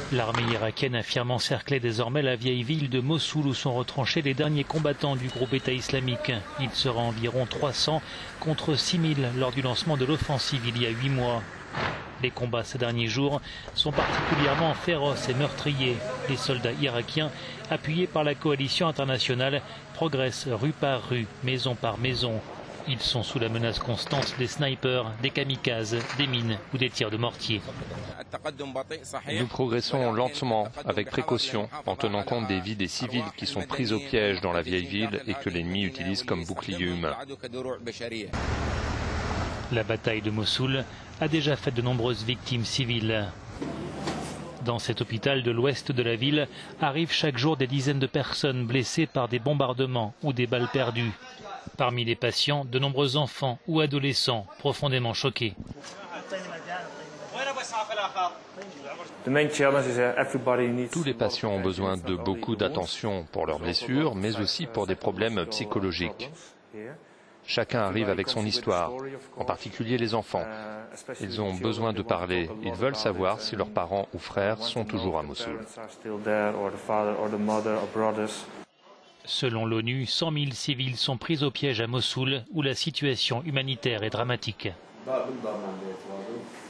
L'armée irakienne affirme encercler désormais la vieille ville de Mossoul où sont retranchés les derniers combattants du groupe État islamique. Il sera environ 300 contre 6000 lors du lancement de l'offensive il y a 8 mois. Les combats ces derniers jours sont particulièrement féroces et meurtriers. Les soldats irakiens, appuyés par la coalition internationale, progressent rue par rue, maison par maison. Ils sont sous la menace constante des snipers, des kamikazes, des mines ou des tirs de mortier. Nous progressons lentement, avec précaution, en tenant compte des vies des civils qui sont pris au piège dans la vieille ville et que l'ennemi utilise comme bouclier humain. La bataille de Mossoul a déjà fait de nombreuses victimes civiles. Dans cet hôpital de l'ouest de la ville arrivent chaque jour des dizaines de personnes blessées par des bombardements ou des balles perdues. Parmi les patients, de nombreux enfants ou adolescents profondément choqués. Tous les patients ont besoin de beaucoup d'attention pour leurs blessures, mais aussi pour des problèmes psychologiques. Chacun arrive avec son histoire, en particulier les enfants. Ils ont besoin de parler, ils veulent savoir si leurs parents ou frères sont toujours à Mossoul. Selon l'ONU, 100 000 civils sont pris au piège à Mossoul, où la situation humanitaire est dramatique.